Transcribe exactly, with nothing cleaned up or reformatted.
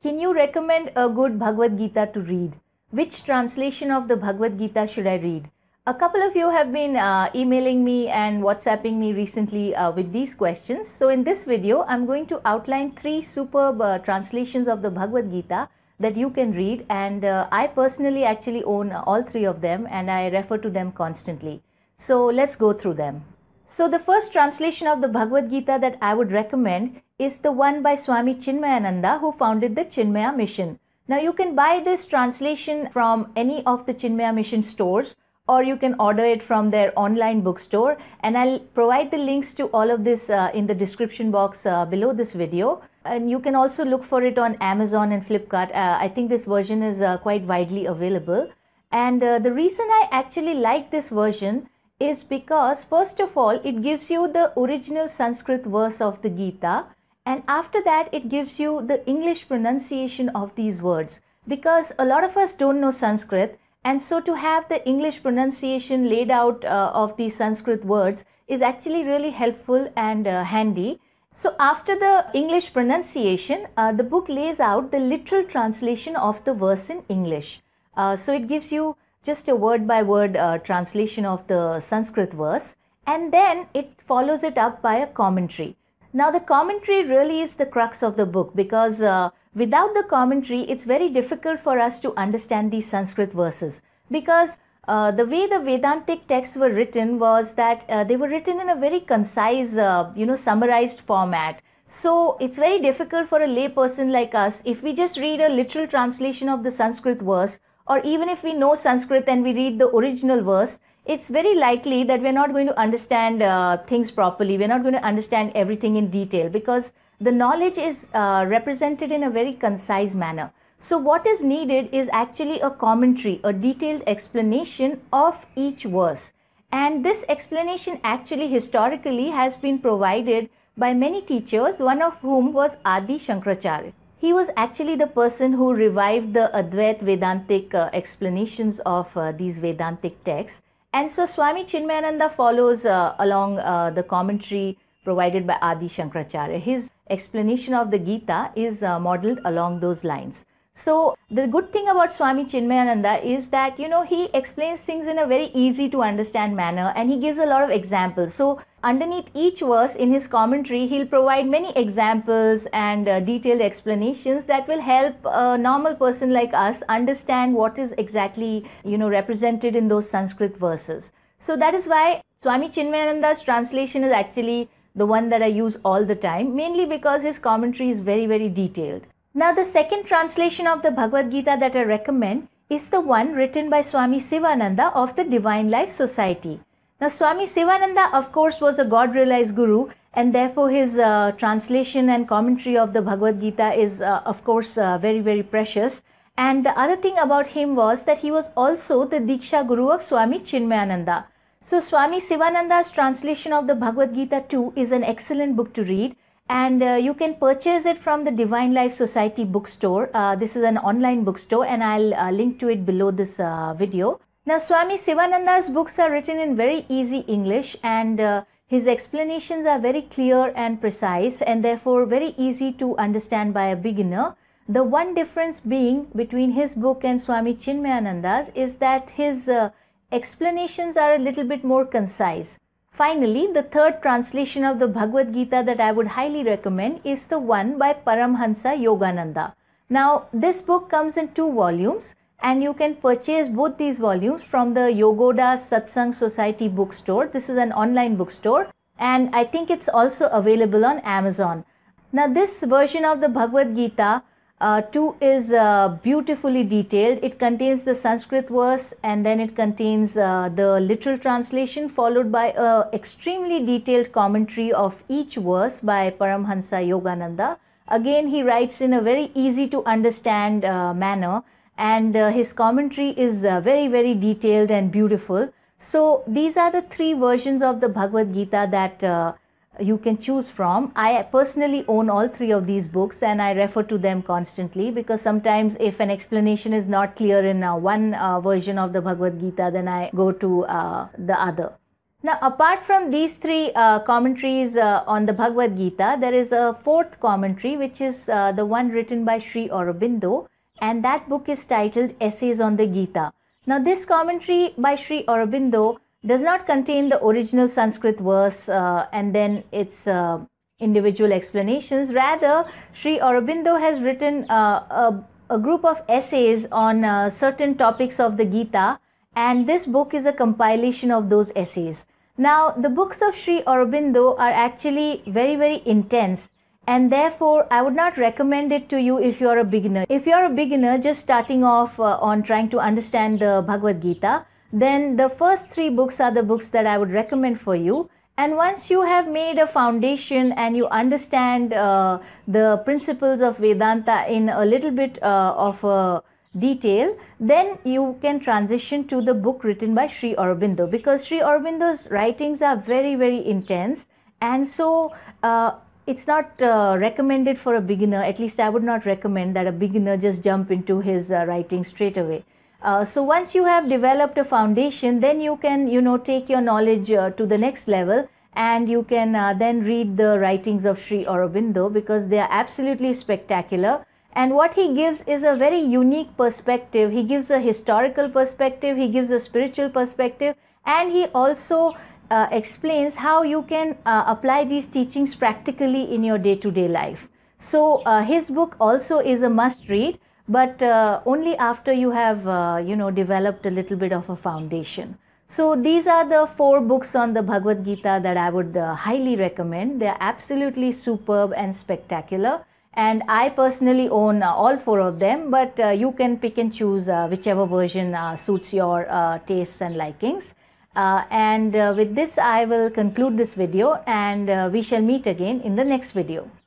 Can you recommend a good Bhagavad Gita to read? Which translation of the Bhagavad Gita should I read? A couple of you have been uh, emailing me and WhatsApping me recently uh, with these questions. So in this video, I'm going to outline three superb uh, translations of the Bhagavad Gita that you can read, and uh, I personally actually own all three of them and I refer to them constantly. So let's go through them. So the first translation of the Bhagavad Gita that I would recommend is the one by Swami Chinmayananda, who founded the Chinmaya Mission. Now you can buy this translation from any of the Chinmaya Mission stores, or you can order it from their online bookstore, and I'll provide the links to all of this uh, in the description box uh, below this video. And you can also look for it on Amazon and Flipkart. Uh, I think this version is uh, quite widely available. And uh, the reason I actually like this version is because, first of all, it gives you the original Sanskrit verse of the Gita, and after that it gives you the English pronunciation of these words, because a lot of us don't know Sanskrit, and so to have the English pronunciation laid out uh, of these Sanskrit words is actually really helpful and uh, handy. So after the English pronunciation, uh, the book lays out the literal translation of the verse in English. Uh, so it gives you just a word by word uh, translation of the Sanskrit verse, and then it follows it up by a commentary. Now the commentary really is the crux of the book, because uh, without the commentary it's very difficult for us to understand these Sanskrit verses, because uh, the way the Vedantic texts were written was that uh, they were written in a very concise, uh, you know, summarized format. So it's very difficult for a lay person like us, if we just read a literal translation of the Sanskrit verse, or even if we know Sanskrit and we read the original verse, it's very likely that we're not going to understand uh, things properly. We're not going to understand everything in detail, because the knowledge is uh, represented in a very concise manner. So what is needed is actually a commentary, a detailed explanation of each verse. And this explanation actually historically has been provided by many teachers, one of whom was Adi Shankaracharya. He was actually the person who revived the Advait Vedantic uh, explanations of uh, these Vedantic texts. And so Swami Chinmayananda follows uh, along uh, the commentary provided by Adi Shankaracharya. His explanation of the Gita is uh, modeled along those lines. So the good thing about Swami Chinmayananda is that, you know, he explains things in a very easy to understand manner, and he gives a lot of examples. So underneath each verse in his commentary, he'll provide many examples and uh, detailed explanations that will help a normal person like us understand what is exactly, you know, represented in those Sanskrit verses. So that is why Swami Chinmayananda's translation is actually the one that I use all the time, mainly because his commentary is very, very detailed. Now the second translation of the Bhagavad Gita that I recommend is the one written by Swami Sivananda of the Divine Life Society. Now Swami Sivananda, of course, was a God-realized guru, and therefore his uh, translation and commentary of the Bhagavad Gita is uh, of course uh, very, very precious. And the other thing about him was that he was also the Diksha Guru of Swami Chinmayananda. So Swami Sivananda's translation of the Bhagavad Gita too is an excellent book to read, and uh, you can purchase it from the Divine Life Society bookstore. Uh, this is an online bookstore, and I'll uh, link to it below this uh, video. Now Swami Sivananda's books are written in very easy English, and uh, his explanations are very clear and precise, and therefore very easy to understand by a beginner. The one difference being between his book and Swami Chinmayananda's is that his uh, explanations are a little bit more concise. Finally, the third translation of the Bhagavad Gita that I would highly recommend is the one by Paramahansa Yogananda. Now, this book comes in two volumes, and you can purchase both these volumes from the Yogoda Satsang Society bookstore. This is an online bookstore, and I think it's also available on Amazon. Now, this version of the Bhagavad Gita Uh, two is uh, beautifully detailed. It contains the Sanskrit verse, and then it contains uh, the literal translation, followed by an extremely detailed commentary of each verse by Paramahansa Yogananda. Again, he writes in a very easy to understand uh, manner, and uh, his commentary is uh, very, very detailed and beautiful. So these are the three versions of the Bhagavad Gita that uh, you can choose from. I personally own all three of these books, and I refer to them constantly, because sometimes if an explanation is not clear in uh, one uh, version of the Bhagavad Gita, then I go to uh, the other. Now, apart from these three uh, commentaries uh, on the Bhagavad Gita, there is a fourth commentary, which is uh, the one written by Sri Aurobindo, and that book is titled Essays on the Gita. Now, this commentary by Sri Aurobindo does not contain the original Sanskrit verse uh, and then its uh, individual explanations. Rather, Sri Aurobindo has written uh, a, a group of essays on uh, certain topics of the Gita, and this book is a compilation of those essays. Now, the books of Sri Aurobindo are actually very, very intense, and therefore I would not recommend it to you if you are a beginner. If you are a beginner just starting off uh, on trying to understand the Bhagavad Gita, then the first three books are the books that I would recommend for you. And once you have made a foundation and you understand uh, the principles of Vedanta in a little bit uh, of a detail, then you can transition to the book written by Sri Aurobindo, because Sri Aurobindo's writings are very, very intense, and so uh, it's not uh, recommended for a beginner. At least I would not recommend that a beginner just jump into his uh, writing straight away. Uh, so once you have developed a foundation, then you can, you know, take your knowledge uh, to the next level, and you can uh, then read the writings of Sri Aurobindo, because they are absolutely spectacular. And what he gives is a very unique perspective. He gives a historical perspective, he gives a spiritual perspective, and he also uh, explains how you can uh, apply these teachings practically in your day-to-day life. So uh, his book also is a must read, but uh, only after you have uh, you know developed a little bit of a foundation. So these are the four books on the Bhagavad Gita that I would uh, highly recommend. They are absolutely superb and spectacular, and I personally own uh, all four of them, but uh, you can pick and choose uh, whichever version uh, suits your uh, tastes and likings. Uh, and uh, with this I will conclude this video, and uh, we shall meet again in the next video.